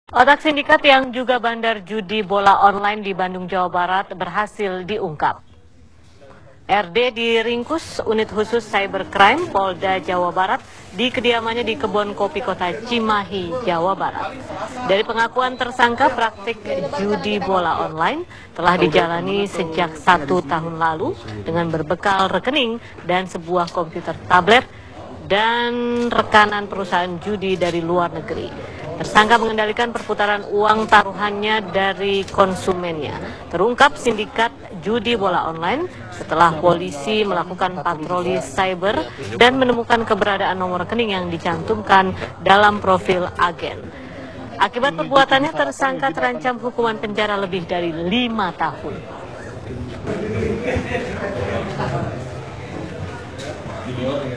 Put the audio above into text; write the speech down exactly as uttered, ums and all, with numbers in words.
Otak sindikat yang juga bandar judi bola online di Bandung, Jawa Barat berhasil diungkap. R D diringkus unit khusus cybercrime Polda Jawa Barat di kediamannya di Kebon Kopi Kota Cimahi, Jawa Barat. Dari pengakuan tersangka, praktik judi bola online telah dijalani sejak satu tahun lalu dengan berbekal rekening dan sebuah komputer tablet dan rekanan perusahaan judi dari luar negeri. Tersangka mengendalikan perputaran uang taruhannya dari konsumennya. Terungkap sindikat judi bola online setelah polisi melakukan patroli cyber dan menemukan keberadaan nomor rekening yang dicantumkan dalam profil agen. Akibat perbuatannya, tersangka terancam hukuman penjara lebih dari lima tahun. Video